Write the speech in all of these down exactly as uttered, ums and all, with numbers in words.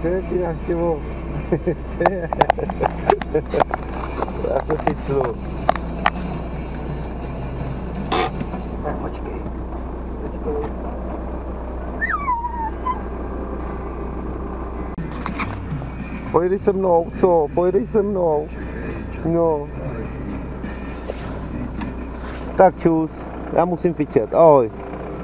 Ty ti naštěvu. Já se piclu. Tak počkej. Počkej. Pojedej se mnou, co? Pojedej se mnou. No. Tak čus, já musím fičet, ahoj.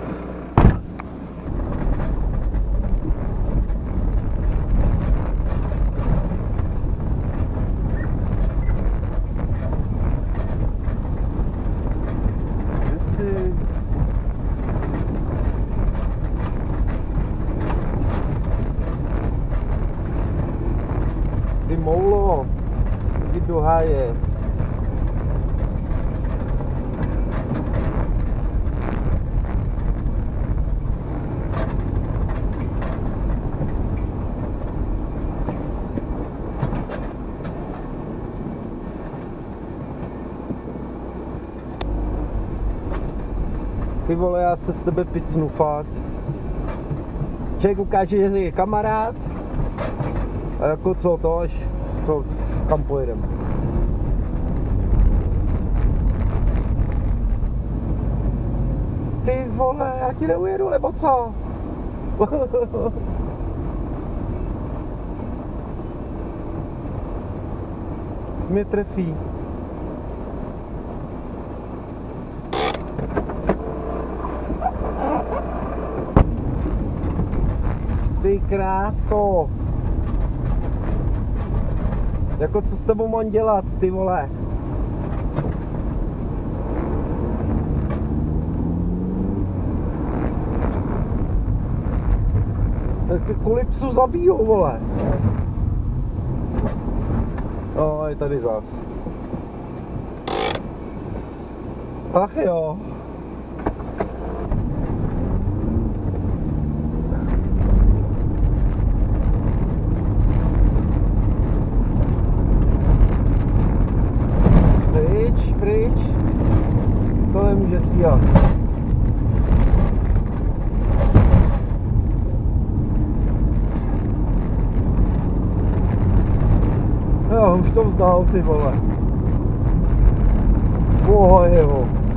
Ty moulo, jdi do háje. Ty vole, já se s tebe picnu fakt. Člověk ukáže, že je kamarád. A jako co to až, co, kam pojedeme? Ty vole, já ti neujedu, nebo co? Mě trefí. Ty kráso. Jako co s tebou mám dělat, ty vole? Tak ty kvůli psu zabijou, vole. No, je tady zas. Ach jo. Pryč, pryč. To nemůže stíhat. Jo, už to vzdal, ty vole. Boha jeho.